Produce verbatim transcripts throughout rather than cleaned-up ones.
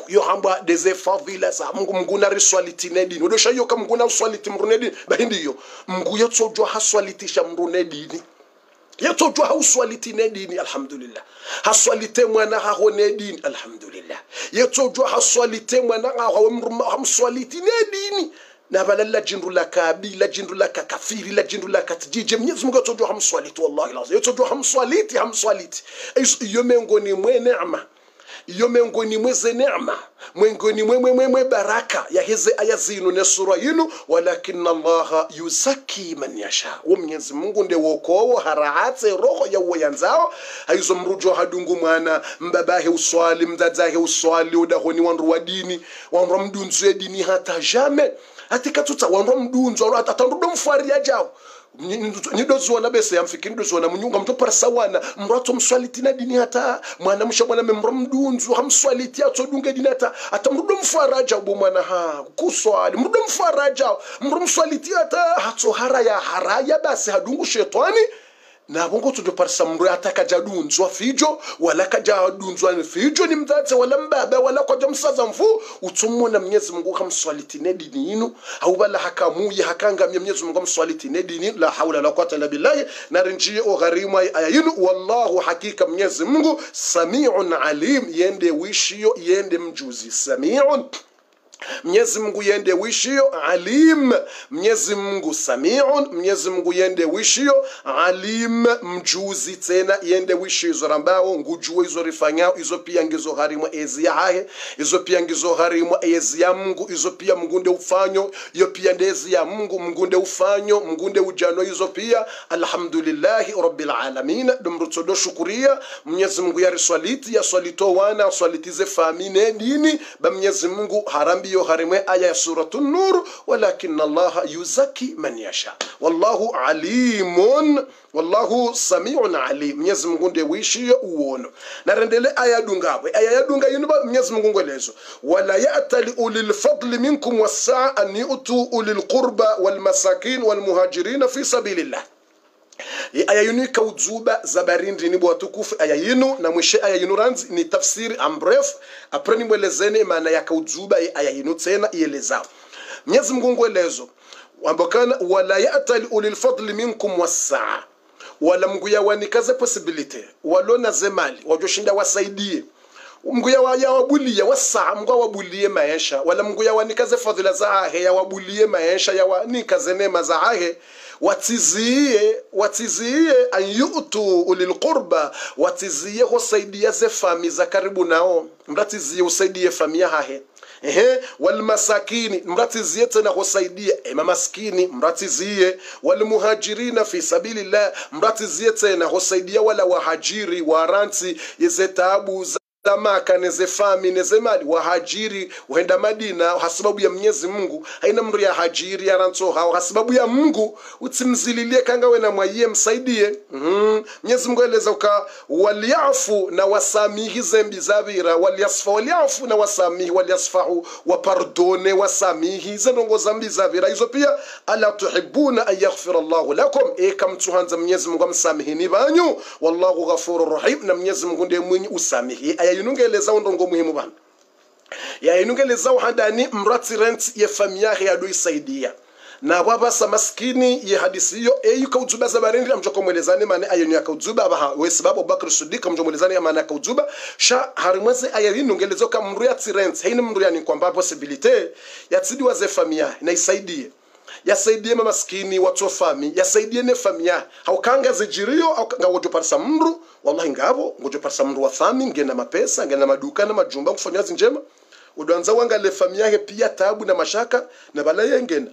yo hamba deze fadhila za Mungu Mungu na riswaliti nedini odosha yo kama Mungu na uswaliti mrunedini bahindi yo Mungu yotsojwa haswalitisha mrunedini yotsojwa hauswaliti nedini alhamdulillah haswalite mwana haho nedini alhamdulillah yotsojwa haswalite mwana haho hamswaliti nedini na balalla jindu la kabila jindu la kafiri la jindu la katjije Mwenyezi Mungu yotsojwa hamswaliti wallahi lazim yotsojwa hamswaliti hamswaliti iyo miongoni mwe neema iyo miongoni mweze neema miongoni mwe mwe mwe baraka ya hizi aya zinu na sura yinu walakinna Allah yuzaki man yasha wa Mwenyezi Mungu ndiye wokowo haraatse roho ya uyanzao haizo mrujo hadungu mwana mbabahe uswali mdadahe uswali udahoni wanru wa dini wanru mdunzu dini hata jamais atika tuta wanru mdunzu atanrudo mfaria jao nidozo na bese yamfikini dozo na munyunga mto parasawana mrato mswaliti na dini hata mwana msha mwana memro mdunzu hamswaliti atodunge dini hata atamrudo mfaraja ubo mwana ha kuswali mrudo mfaraja mro mswaliti hata hato haraya haraya basi hadungu shetani na bongo tudo parsa mro ataka jadunzwa fijo wala kajadunzwa fijo ni mdadze wala mbaba wala kwa jamsaza mfu utumona Mwenyezi Mungu hamswaliti ne dini yinu au bala hakamuye hakanga Mwenyezi Mungu hamswaliti ne dini la haula la quwwata illa billah na rinjie o gharima aya yinu wallahu hakika Mwenyezi Mungu sami'un alim yende wishio yende mjuzi sami'un Mwenyezi Mungu yende wishio alim Mwenyezi Mungu sami'un Mwenyezi Mungu yende wishio alim mjuzi tena yende wishio izo rambao ngujua izo rifanya izo pia ngizo harimo ezi ya hahe izo pia ngizo harimo ezi ya Mungu izo pia mgunde ufanyo iyo pia ndezi ya Mungu mgunde ufanyo mgunde ujano izo pia alhamdulillahi rabbil alamin dumrutodo shukuria Mwenyezi Mungu ya riswaliti ya swalito wana swalitize famine dini ba Mwenyezi Mungu harambi yo harimwe aya ya suratun nur walakinna Allah yuzaki man yasha wallahu alimun wallahu sami'un alim Mwenyezi Mungu ndiye wishi uono na rendele aya dungabwe aya ya dunga yinu Mwenyezi Mungu ngelezo wala ya'tali ulil fadli minkum was-sa'a an yu'tu ulil qurba wal masakin wal muhajirin fi sabilillah aya yinu kauzuba zabarindi ni bwatukufu aya yinu na mwishe aya yinu ranzi ni tafsiri ambref apre ni mwelezeni maana ya kauzuba aya yinu tena ielezao Mwenyezi Mungu ngelezo wambokana wala ya'tali ulil fadli minkum was-sa'a wala mguya wanikaze possibility walona zemali wajoshinda wasaidie mguya waya wabulie wasaa mguya wabulie maisha wala mguya wanikaze fadhila zaahe ya wabulie maisha ya wanikaze neema zaahe watizie watizie ayutu ulil qurba watizie hosaidia ze fami za karibu nao mratizie usaidie famia hahe ehe wal masakini mratizie tena hosaidia ema maskini mratizie wal muhajirina fi sabilillah mratizie tena hosaidia wala wahajiri waranti yezetabu Maka neze fami neze mali wahajiri uenda Madina hasababu ya Mwenyezi Mungu haina mru ya hajiri ya ranto hao hasababu ya Mungu utimzililie kanga wena mwaye msaidie mhm Mwenyezi Mungu eleza uka waliafu na wasamihi zembi zabira waliasfa waliafu na wasamihi waliasfahu wapardone wasamihi zenongo zambi zabira hizo pia ala tuhibuna an yaghfira Allahu lakum e kam tuhanza Mwenyezi Mungu amsamihini banyu wallahu ghafurur rahim na Mwenyezi Mungu ndiye mwenye usamihi yinungeleza ndongo muhimu bana ya inungeleza handani mrati rent ya familia ya do isaidia na baba sa maskini ya hadisi yo e yuka uzuba za barindi amjoko mwelezani maana ayoni ya kauzuba ba we sababu Bakr Siddiq amjoko mwelezani maana kauzuba sha harimweze ayini nungeleza kama mru ya rent haina mru yani kwamba possibility ya tsidi wa ze familia na isaidie yasaidie maskini watu fami yasaidie ne famia haukanga zijirio au ngawojo parsa mru wallahi ngabo ngojo parsa mru wa fami ngena mapesa ngena maduka na majumba kufanya njema udanza wanga le famia yake pia tabu na mashaka na balaye ngena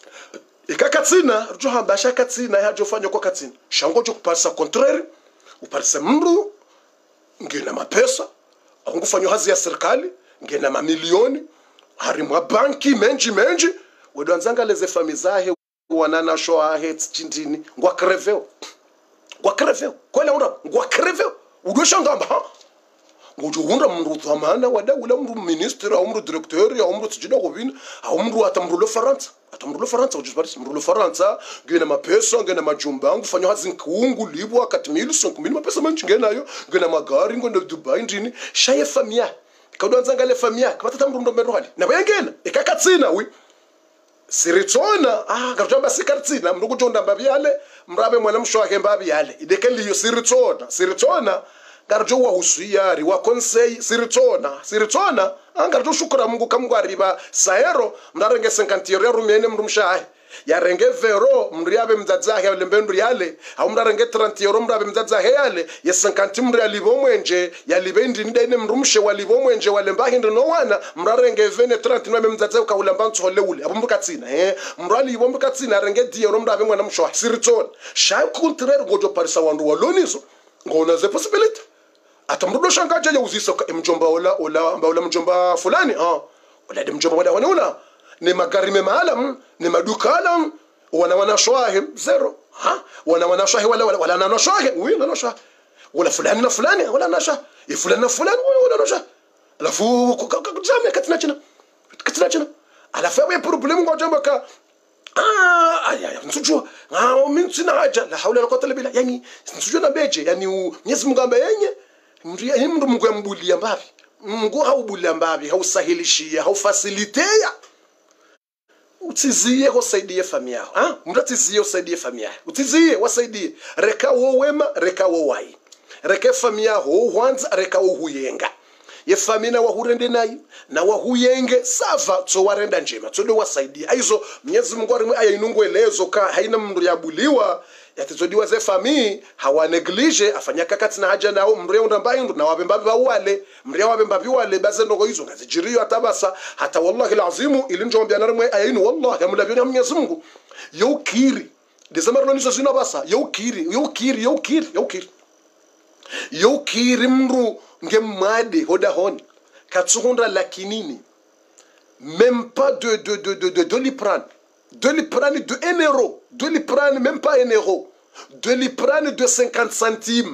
ikakatsina rujo basha katsina yajo fanya kwa katsina shangojo kuparsa contraire uparsa mru ngena mapesa au ngufanya hazi ya serikali ngena mamilioni harimwa banki menji menji Wedwanzanga leze fami zahe wanana shoa het chindini ngwa kreveo ngwa kreveo kwela unda ngwa kreveo udosha ngamba ngojo unda mndu thamana wada ula mndu minister au mndu directeur au mndu tjida govina au mndu atamru le France atamru le France ujipari mndu le France ngena mapesa ngena majumba ngufanya hazi nkungu libwa kati mille cinq mille mapesa manchi ngena yo ngena magari ngenda Dubai ndini shaye famia kaudwanza ngale famia kapata mrundo mberwali na bayengena ikakatsina wi siritsona ah karutamba sikartsina mndu kujonda mbabi yale mrabe mwana mshwake mbabi yale idekeliyo siritsona siritsona karjo wa usiyari wa konsei siritsona siritsona angarjo shukura Mungu kamgwariba saero mndarenge cinquante euro rumene mndu mshahi ya renge vero mriabe mdzadzahe ya lembendu yale au mdarenge trente euro mrabe mdzadzahe yale ya cinquante mri alibo mwenje ya libendi ndene mrumshe walibo mwenje walembahi ndo wana mrarenge vene trente mrabe mdzadzahe kaulamba ntsole ule abo mbukatsina eh mrali ibo mbukatsina renge dix euro mrabe mwana mshwa siritsona sha contraire gojo parisa wandu walonizo ngona ze possibility atamrudo shangaje ya uzisa mjomba ola ola ola mjomba fulani ah ola de mjomba wala wanaona ni magari memaalam ni madukala wana wana shwahi zero ha wana wana shwahi wala wala wala na shwahi wewe na shwahi wala fulani na fulani wala na shwahi e fulani na fulani wala na shwahi alafu kujame katina china katina china alafu wewe problem ngojamba ka ah aya nsujua ah mimi sina haja la haula wala quwwata illa billah yani nsujua na beje yani Mwenyezi Mungu ambaye yenye mndu Mungu yambulia mbavi Mungu haubulia mbavi hausahilishia haufasilitea utizie kusaidie familia yao ah mtatizie usaidie familia yao utizie wasaidie reka wo wema reka wo wai reka familia ho hwanza reka wo huyenga ye famina wa hurende nayo na wa huyenge sava so warenda njema tsodo wasaidie aizo Mwenyezi Mungu ari aya inungwelezo ka haina mndu yabuliwa yatizodiwa ze famii hawa neglige afanya kakati na haja nao mrio ndambaye ndo na wabembabi wale mrio wabembabi wale baze ndogo hizo ngazijirio atabasa hata wallahi alazimu ilinjombe anarmwe ayinu wallahi amulabiona Mwenyezi Mungu yokiri dezamarno nizo zina basa yokiri yokiri yokiri yokiri yokiri mru ngemade hoda honi katsuhunda lakinini même pas de de de de de, de liprane de liprane de un euro, de liprane même pas un euro, de liprane de cinquante centimes.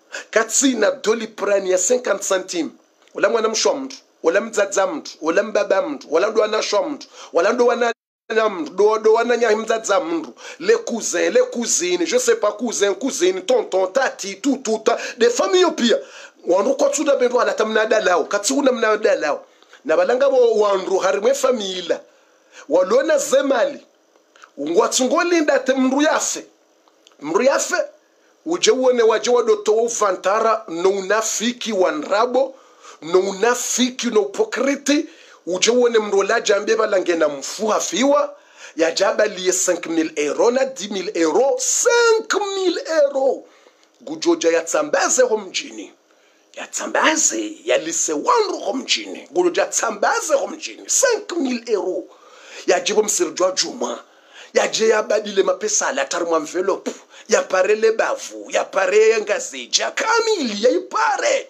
Katsina de liprane ya cinquante centimes. Wala mwana mshomdu, wala mzadzamdu, wala mbabamdu, wala ndo wana shomdu, wala ndo wana namdu, do do wana nya mzadzamdu, les cousins, les cousines, je sais pas cousins, cousines, tonton, tati, tout tout, des familles au pire. Wandu kwa tsuda bendo ala tamnada lao, katsuna mnada lao. Na balanga wandu harimwe famila. Walona zemali ngwatsungolinda te mndu yafe mndu yafe uje uone waje wadoto uvantara no unafiki wanrabo no unafiki no pokriti uje uone mndu la jambe balangena mfuha fiwa ya jaba liye cinq mille euro na dix mille euro cinq mille euro gujoja ya tsambaze ho mjini ya tsambaze ya lise wanru ho mjini gujoja tsambaze ho mjini cinq mille euro ya jibo msirjwa juma ya je ya badile mapesa la tarmu envelope ya pare le bavu ya pare ngazeja kamili ya ipare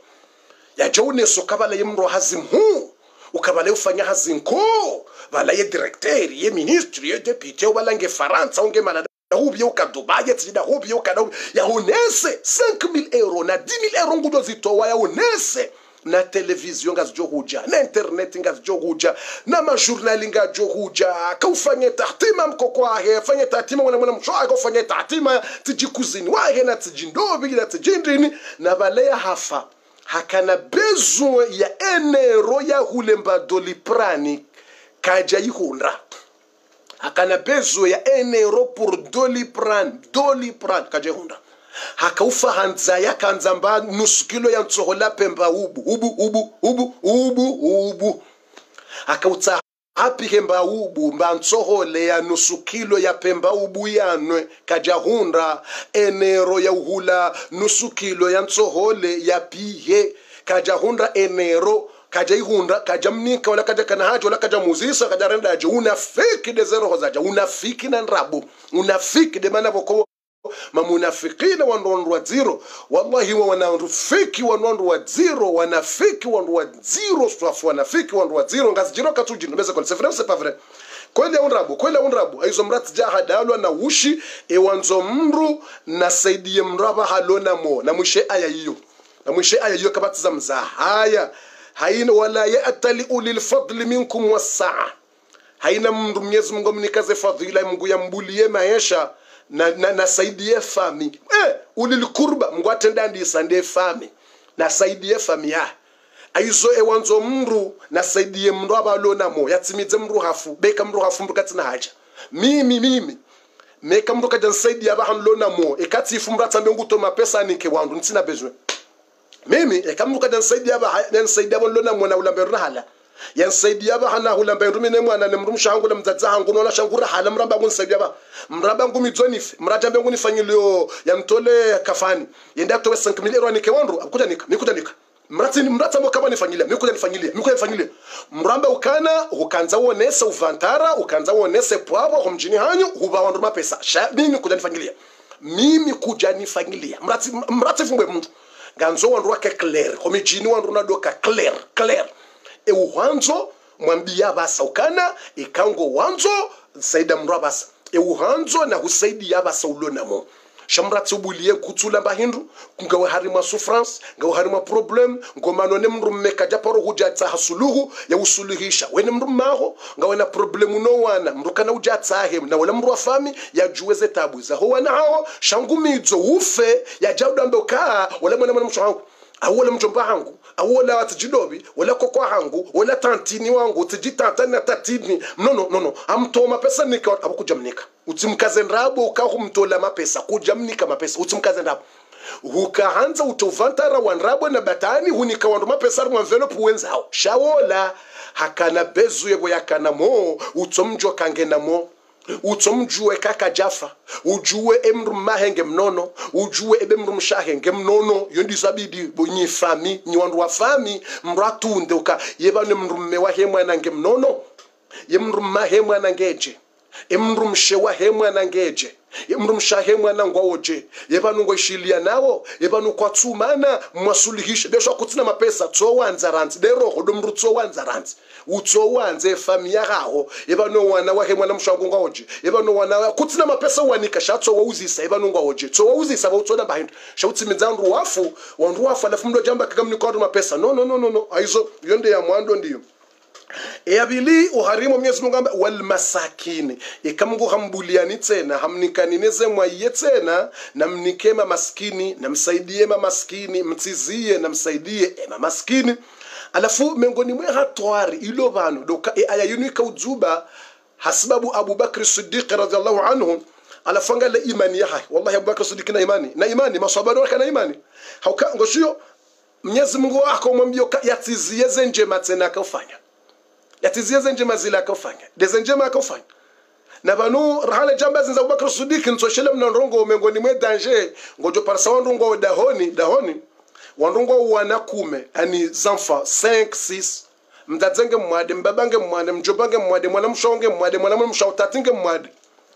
ya je uneso kabala yemro hazimhu ukabala ufanya hazinko bala ye directeur ye ministre ye député wala nge France unge malada hubi ukadubaye tsida hubi ukada ya unese cinq mille euro na dix mille euro ngudo zitowa ya unese na televizion ngazjo huja na internet ngazjo huja na ma journal ngazjo huja kaufanye tahtima mkoko wahe fanye tahtima mwana mwana mshwa kaufanye tahtima tijikuzini wahe na tijindobi na tijindini na balea hafa hakana besoin ya enero ya hulemba doliprani kaja yihundra hakana besoin ya enero pour doliprane doliprane kaja yihundra hakaufa hanza yakanzamba nusu kilo ya ntsohola pemba ubu ubu ubu ubu ubu ubu akautsa hapi hemba ubu mba ntsohole ya nusu kilo ya pemba ubu yanwe kaja hunda enero ya uhula nusu kilo ya ntsohole ya pihe kaja hunda enero kaja ihunda kaja mnika wala kaja kana hajo wala kaja muzisa kaja renda aje unafiki de zero hozaja unafiki na nrabu unafiki de mana boko mamunafikina wanondu wa zero wallahi wa wanafiki wanondu wa zero wanafiki wanondu wa zero swafu wanafiki wanondu wa zero ngazijiro katuji nimeza kwa c'est vrai c'est pas vrai kweli unrabu kweli unrabu aizo mrat jahadalwa na ushi e wanzo mru na saidie mraba halona mo na mwishe aya hiyo na mwishe aya hiyo kabati za mzaha haya haina wala ya'tali ulil fadli minkum was-sa'a haina mndu Mwenyezi Mungu mnikaze fadhila Mungu yambulie maisha na na, na saidie fami eh ulil kurba Mungu atenda ndi sande fami na saidie fami ya aizo ewanzo mru na saidie mru abalona mo yatimize mru hafu beka mru hafu mru katina haja mimi mimi meka mru kaja nsaidia abahan lona mo ekati ifumra tambe nguto mapesa nike wandu ntina besoin mimi ekamu kaja nsaidia abahan nsaidia abalona mo na ulamberu hala yansaidia abahana ulamberu mine mwana nemru mshangu na mzaza hangu nona shangura hala mramba ngu nsaidia aba mramba ngu midzonife mrajambe ngu nifanyilio ya mtole kafani yenda towe cinq mille euro nike wandu akuja nika nikuja nika mrati mrata mo kama nifanyilia mikuja nifanyilia mikuja nifanyilia mramba ukana ukanza wonesa uvantara ukanza wonesa pwabo kumjini hanyu huba wandu mapesa sha mimi kuja nifanyilia mimi kuja nifanyilia mrati mrati fungwe mtu ganzo wandu wake clear komijini wandu nadoka clear clear e uhanzo mwambia basa ukana ikango wanzo saida mrabasa e uhanzo na husaidi yabasa ulona mo shamrati ubulie kutula bahindu ngawe harima souffrance ngawe harima problem ngomano ne mrummeka japoro hujatsa hasuluhu ya usuluhisha wene mrummaho ngawe na problem no wana mrukana ujatsa he na wala mru afami ya juweze tabu za ho wana hao shangumidzo ufe ya jawda mboka wala mwana mwana mshangu awole mjomba hangu awole watijidobi wala kokwa hangu wala tantini wangu tijitanta na tatini no no no no amtoma pesa nika abukujamnika utimkaze nrabo ukahumtola mapesa kujamnika mapesa utimkaze nrabo hukaanza utovantara wanrabo na batani hunika wandu mapesa mu envelope wenzao shawola hakana bezu yebo yakana mo utomjo kangena mo utomjue kaka jafa ujue emru mahenge mnono ujue ebemru mshahenge mnono yondi sabidi bonyi fami ni wandu wa fami mratunde uka yebane mrumme wa hemwana nge mnono yemru mahemwana ngeje emru mshewa hemwana ngeje emru mshahemwana ngwaoje yebanu ngoshilia nawo yebanu kwatsumana mwasulihisha besho kutsina mapesa tso wanza ranti dero hodomru tso wanza ranti utso wanze fami yagaho yebano wana wa hemwana mshangu ngwaoje yebano wana kutsina mapesa wanika shatso wauzisa yebanu ngwaoje tso wauzisa bautsona bahindu shautimizandu wafu wandu wafu alafu mdo jamba kagamni kwa mapesa no no no no no aizo yonde ya mwando ndiyo eyabili uharimu Mwenyezi Mungu amba wal masakini ikamungu hambuliani tena hamnikanineze mwaye tena na mnikema maskini na msaidie maskini mtizie na msaidie ema maskini alafu miongoni mwa hatwari ilo bano doka e aya yunika uzuba hasbabu Abu Bakr Siddiq radhiallahu anhu alafanga la imani yaha wallahi Abu Bakr Siddiq na imani na imani maswabano kana imani hauka ngoshiyo Mwenyezi Mungu akamwambia yatizie zenjema tena akafanya yatizie zenjema zile akafanya dezenjema akafanya na banu rahale jamba zinza Abu Bakr Siddiq nsoshele mnarongo miongoni mwa danger ngojo parsa wandu dahoni dahoni wandu wanakume ani zanfa cinq six mdadzenge mwade mbabange mwade mjobange mwade mwana mshonge mwade mwana mshawtatinge mwade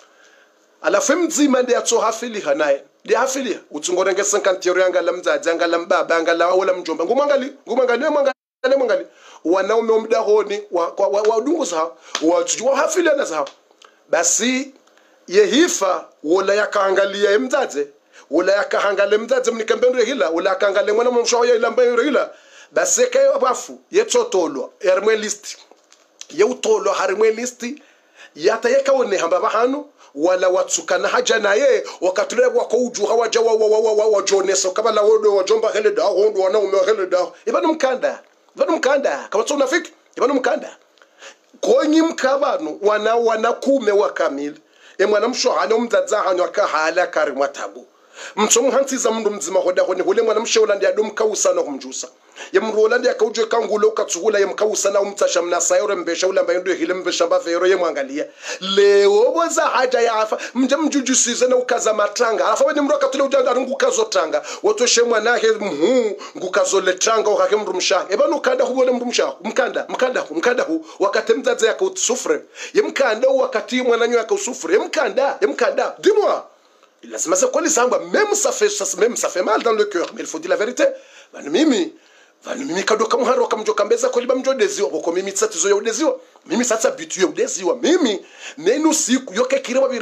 alafu mzima ndi atso hafili hanaye ndi hafili utungorenge cinquante euro yanga lamdza ngala mbaba ngala wala mjomba ngumangali ngumangali mwangali mwangali wanaume mdahoni wa dungu za watujua hafili na za basi yehifa wala yakaangalia mdadze wala yakahangale mdadze mnikambendo hila wala yakangale mwana mshawaya ila mbayo hila basi kayo bafu yetsotolo ermwe list yutolo harmwe list yatayeka one hamba bahanu wala watsukana haja naye wakatulebwa ko ujuha waja wa wa wa wa jonesa kabala wodo wajomba hele da hondo wanaume hele da ibanu mkanda ibanu mkanda kama tsona fiki ibanu mkanda konyi mkabano wana wanakume wa kamili e mwana mshohana umdzadza hanyo akahala kari mwatabu mtsomu hantsiza mundu mdzima hoda hone hole mwana mshola ndi adom kausana kumjusa yemrola ndi akauje kangulo katsuhula yemkausana umtsasha mnasayore mbesha ulamba ndo hile mbesha bafero yemwangalia leo boza haja yafa mje mjujusize na ukaza matanga alafa bani mroka tule ujanga ngukazo tanga wotoshe mwana he mhu ngukazo letranga ukake mndu msha ebanu kanda hubone mndu msha mkanda mkanda mkanda hu wakati mzaza yaka utsufre yemkanda wakati mwananyo yaka usufre yemkanda yemkanda dis-moi lazima za kweli samba même ça fait ça même ça fait mal dans le cœur mais il faut dire la vérité bana mimi bana mimi kadoka muharo kamjoka mbeza kweli bamjo deziwa boko mimi tsatizo ya udeziwa mimi sasa bitu ya udeziwa mimi nenu siku yoke kireba bire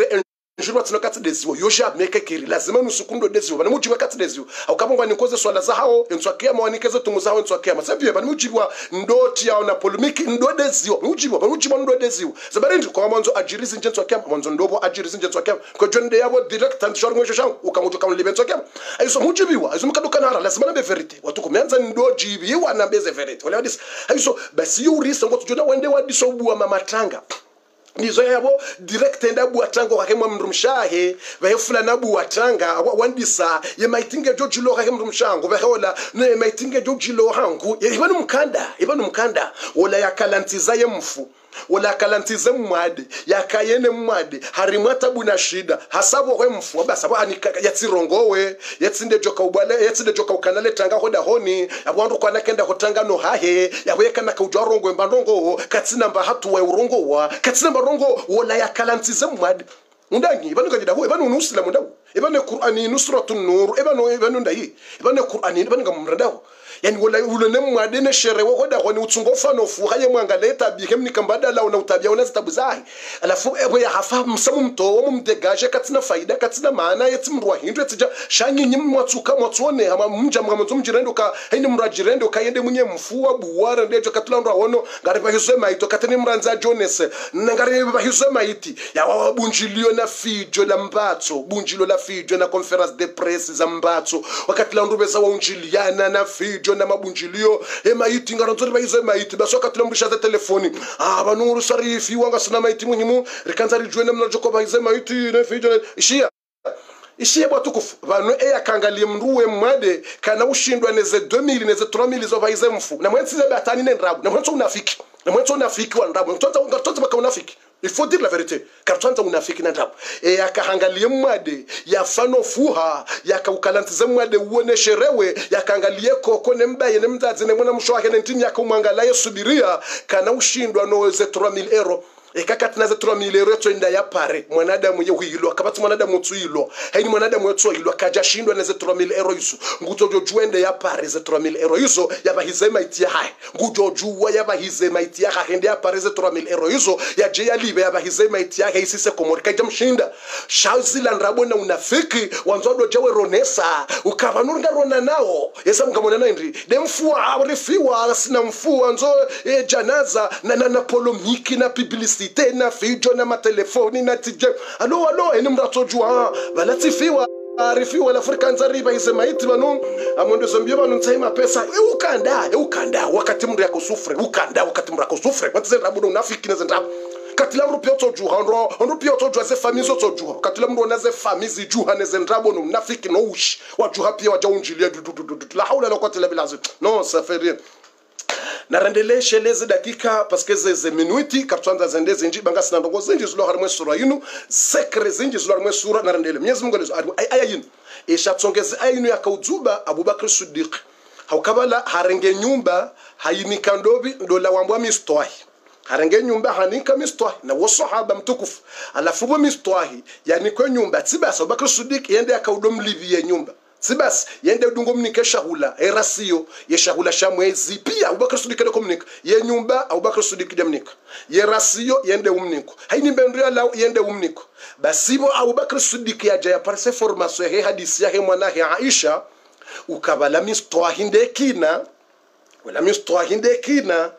njurwa tsino kati deziwo yosha meke kiri lazima nusukundo deziwo bani mujiwa kati deziwo au kama ngwa nikoze swala za hao enswakia mawanikeze tumu za hao enswakia masabia bani mujiwa ndoti yao na polemiki ndo deziwo mujiwa bani mujiwa ndo deziwo zabari ndi kwa mwanzo ajirizi nje enswakia mwanzo ndobo ajirizi nje enswakia kwa jonde yabo direct and short ngwesho shangu ukamujo kama libe enswakia aiso mujiwa aiso mukaduka nara lazima na be verite watu kumeanza ndo jibiwa na beze verite wale wadis aiso basi yurisa ngo tujona wende wadiso buwa mamatanga nizo yabo direct enda buatanga kwa kemwa mrumshahe bayefula na buatanga wandisa ye maitinge jojilo kwa kemwa mrumshango bahola ne maitinge jojilo hangu ibanu mkanda ibanu mkanda wala yakalantiza ye mfu wala kalantize mwade yakayene mwade harimata buna shida hasabo kwe mfu basa bo anika yatsirongowe yatsinde joka ubale yatsinde joka ukanale tanga hoda honi abwandu kwa nakenda hotanga no hahe yabweka na kujwarongo mbandongo katsina mba hatu wa urongo wa katsina mbarongo wala yakalantize mwade undangi ibanu kajida ho ibanu nusila mundawo ibanu qur'ani nusratun nur ibanu ibanu ndayi ibanu qur'ani ibanu ngamradawo yani wala ulone mwade ne shere wo hoda honi utsungo fano fu haye mwangaleta bikem nikambada la una utabia una zitabu zahi alafu ebo ya hafa msamu mto wo mdegaje katina faida katina maana yeti mrwa hindu yetija shanyi nyim mwatsuka mwatsuone ama mja mwamanzo mjirendo ka haini mrajirendo ka yende munye mfuwa buwara ndejo katula ndo wono ngari bahizo maito katini mranza Jones ngari bahizo maiti ya wabunjilio na fijo la mbatso bunjilo la fijo na conference de presse za mbatso wakati la ndubeza wa unjiliana na fijo na mabunjilio e maiti ngaronzori bayizo maiti basoka tulamburisha za telefoni ah banuru sarifi wanga sana maiti muhimu rikanza rijwene mnajoko bayizo maiti ne fijo ishia ishia batukufu bano e yakangalie mruwe mwade kana ushindwa neze deux mille neze trois mille zo bayizo mfu na mwenzize batani ne ndrabu na mwenzo unafiki na mwenzo unafiki wa ndrabu mtonza ungatonza baka unafiki. Il faut dire la vérité. Car tu as unafiki na ndabu. E yakahangalie mwade ya fano fuha yakaukalantize mwade uone sherewe yakangalie koko ne mbaye ne mdazi ne mwana mshwake ne ntini yakumangalaye subiria kana ushindwa no ze trois mille euros. E kakati na ze trois mille euros to inda ya pare mwanadamu ye huilo akabati mwanadamu tuilo haini mwanadamu yetu hilo akaja shindwa na ze trois mille euros hizo nguto jojuende ya pare ze trois mille euros hizo yabahizema itia hai nguto juwa yabahizema itia hai hende ya pare ze trois mille euros hizo ya je ya libe yabahizema itia hai isise komori kaja mshinda shazila nrabo na unafiki wanzodo jawe ronesa ukavanunga rona nao yesa mkamona naindi demfua arifiwa sina mfua nzo e, janaza na na, na polomiki na publicity na fijo na matelefoni na tije alo alo eni mratojua balatifiwa arifiwa la Afrika nzariba hize maiti banu amondo zombie banu ntaima pesa e ukanda e ukanda wakati mri yako sufre ukanda wakati mri yako sufre watize rabudo unafiki na zenda katila mru pia tojua ndo ndo pia tojua ze famille zo tojua katila mru na ze famille zi juha ne zendrabo no unafiki no ushi wajuha pia wajaunjilia dudu la haula la quwwata illa billah non ça fait rien na rendele sheleze dakika parce que ze minuti kaptanda zende zinji banga sina ndongo zinji zulo harmwe sura yinu sekre zinji zulo harmwe sura na rendele Mwenyezi Mungu alizo aya yinu e shatsongeze aya yinu yakauzuba Abubakar Siddiq haukabala harenge nyumba hayinika ndobi ndola wambwa mistwahi harenge nyumba hanika mistwahi na wasahaba mtukufu alafu bo mistwahi yani kwa nyumba tibasa Abubakar Siddiq yende yakaudomlivie nyumba sibas yende dungo mnike shahula erasio ye shahula shamwezi pia Abubakar Siddiq kale komunika ye nyumba Abubakar Siddiq jamnika ye rasio yende umniko haini mbendria la yende umniko basibo Abubakar Siddiq yaje ya parse formation he hadisi yake mwanahe Aisha ukabala mistwahinde kina wala mistwahinde kina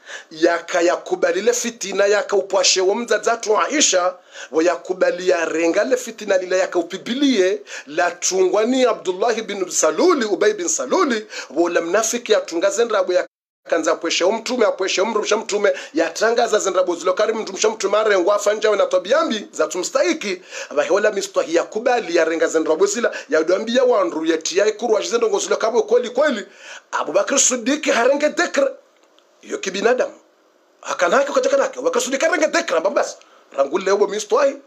yaka yakubalile fitina yaka upwashe wa mzadzatu Aisha wa yakubali ya renga le fitina lile yaka upibilie la tungwani Abdullah bin Saluli Ubay bin Saluli wala mnafiki ya tungaze ndrabo ya kanza pweshe mtume apweshe mrumsha mtume yatangaza zendrabo zilokari mrumsha mtume arengwa afanja na tabiambi za tumstahiki abahola mistwahi yakubali ya renga zendrabo zila yadwambia wandu yatia ikurwa zendongo zilokabo kweli kweli Abubakar Siddiq harenge dekra yo kibinadamu akanaka kachakanaka wakasudika range dekra babas rangule obo mistwai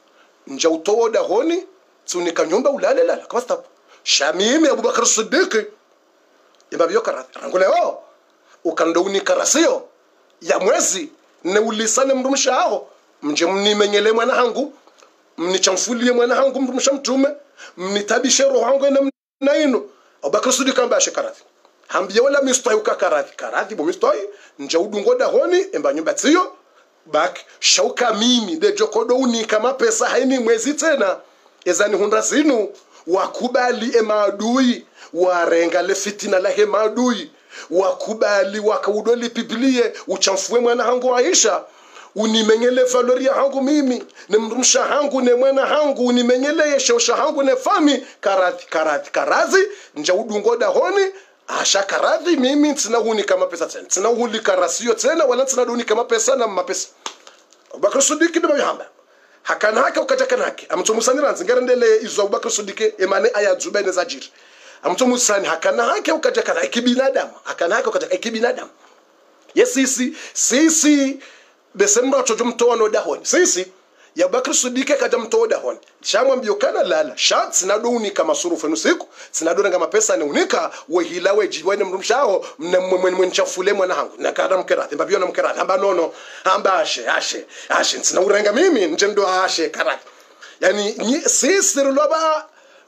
nja utoda honi tsunika nyumba ulale la kwa stop shamimi Abubakar Siddiq imabyo karati rangule o ukando unika rasio ya mwezi ne ulisane mrumsha hao mje mnimenyele mwana hangu mnichamfulie mwana hangu mrumsha mtume mnitabishe roho hangu na ino Abubakar Siddiq ambashe karati hambia wala mistoi ukakarati karati bo mistoi nja udungo da honi emba nyumba tsiyo bak shauka mimi de jokodo uni kama pesa haini mwezi tena ezani hunda zinu wakubali emadui warenga le fitina la hemadui wakubali wakaudoli biblie uchamfue mwana hangu Aisha unimenyele valori ya hangu mimi ne mrumsha hangu ne mwana hangu unimenyele yeshosha hangu ne fami karati karati karazi nja udungo dahoni asha karadhi mimi tsina huni kama pesa tena tsina huli karasio tena wala tsina duni kama pesa na mapesa Abubakar Siddiq ndo yamba hakana haka ukataka hake amtomusani ranzi ngarendele izo Abubakar Siddiq emane aya zubene zajiri amtomusani hakana hake ukataka hake kibinadamu hakana hake ukataka kibinadamu yes sisi sisi besemba chojo mtoa no dahoni sisi ya Abubakar Siddiq kaja mtoa dahoni shamwambio kana lala shat sinaduni kama surufu nusiku sinadona kama pesa ni unika wehilawe jiwane mrumshao mwen mwen chafule mwana hangu nakada mkerathi mbabio na mkerathi amba nono amba ashe ashe ashe sina urenga mimi njendo ashe karathi yani sisi ruloba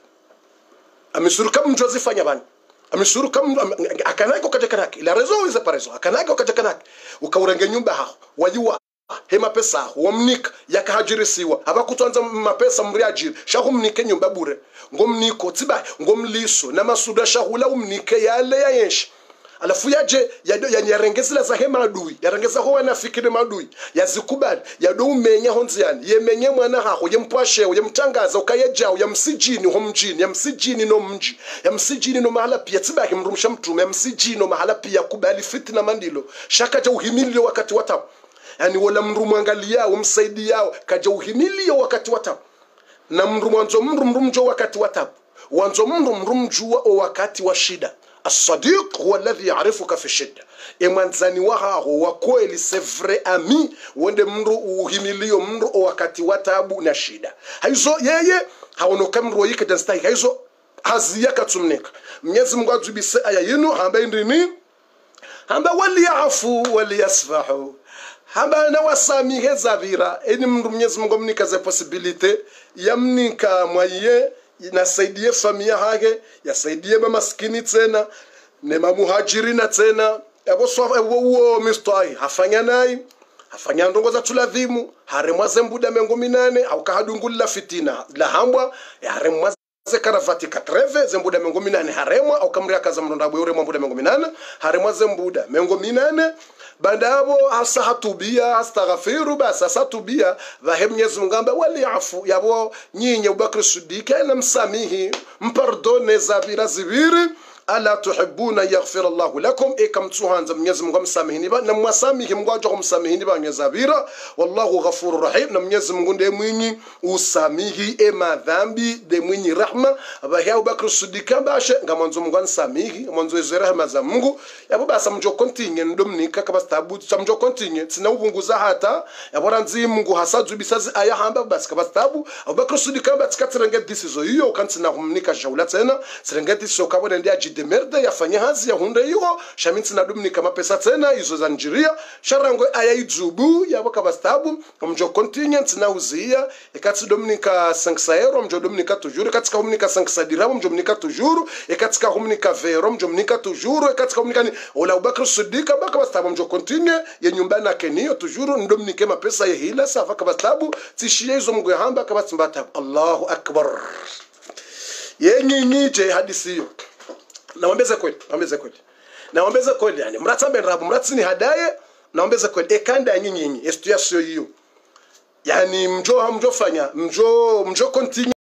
amisuru kama mjozi fanya bani amisuru kama akanako katika naki la rezo iza parezo akanako katika naki ukaurenge nyumba hao wajua hema pesa wamnika yakahajirisiwa abakutonza mapesa mriajiri shahumnike nyumba bure ngomniko tiba ngomliso na masuda shahula umnike yale yayeshi alafu yaje yanyarengezela za hema adui yarengeza ho wanafikiri madui yazikubali yado umenya honziani yemenye mwana haho yempwashe yemtangaza ukayejao yamsijini ho mjini yamsijini no mji yamsijini no mahala pia tiba kimrumsha mtume yamsijini no mahala pia kubali fitna mandilo shaka ja uhimilio wakati watabu yani wala mru mwangalia umsaidia kaja uhimilio wakati watabu na mru mwanzo mru mrumjo wakati watabu wanzo mru mrumjua o wakati wa shida as-sadiq huwa alladhi ya'rifuka fi shida emanzani waho wa kweli c'est vrai ami wende mru uhimilio mru o wakati watabu na shida haizo yeye haonoka mru yike danstai haizo haziya katumnika Mwenyezi Mungu azubise aya yenu hamba ndini hamba wali yafu wali yasfahu hamba na wasamihe zavira eni Mwenyezi Mungu mnikaze possibility yamnika mwaye nasaidie familia hage yasaidie maskini tena ne mamuhajirina tena abo swafa wo mistoi hafanya nai hafanya ndongo za tuladhimu haremwa zembuda mengo minane au kahadungula fitina la hambwa haremwa karavati katreve zembuda mengo minane haremwa au kamri akaza mronda bwe mbuda mengo minane haremwa zembuda mengo minane bandabo hasa hatubia astaghfiru basa satubia vahemnyezi mungamba wali afu yabo nyinyi Abubakar Siddiq na msamihi mpardone zabira zibiri ala tuhibuna yaghfir Allah lakum ekam tuhanza Mwenyezi Mungu msamihini ba na mwasamihi mgwajo msamihini ba nyazabira wallahu ghafurur rahim na Mwenyezi Mungu ndiye mwinyi usamihi e madhambi de mwinyi rahma abahi Abubakar Siddiq bashe ngamanzo Mungu ansamihi mwanzo ezo rahma za Mungu yabo basa mjo kontinye ndomnika kabastabu samjo kontinye tsina ubunguza hata yabora nzi Mungu hasadu bisazi aya hamba basi kabastabu Abubakar Siddiq batikatsirenge disizo hiyo kantsina humnika shaula tena serengeti sokabone ndiye de merde yafanya hazi ya hunde hiyo shaminsi na dumni kama pesa tena izo za Nigeria sharango aya izubu yabo kabastabu mjo continent na uzia ekati dominika cinq euro mjo dominika toujours katika dominika cinq dirham mjo dominika toujours ekatika dominika vero mjo dominika toujours ekatika dominika ni ola Abubakar Siddiq baka bastabu mjo continent ye nyumba na kenio toujours ndominike mapesa ya hila safa kabastabu tishie izo mgo hamba kabatsambata Allahu akbar yenyi nyije hadisi hiyo naombeza kweli naombeza kweli naombeza kweli yani mratambe rabu mratsini hadaye naombeza kweli ekanda nyinyi nyinyi situation hiyo yani mjo mjo fanya mjo mjo continue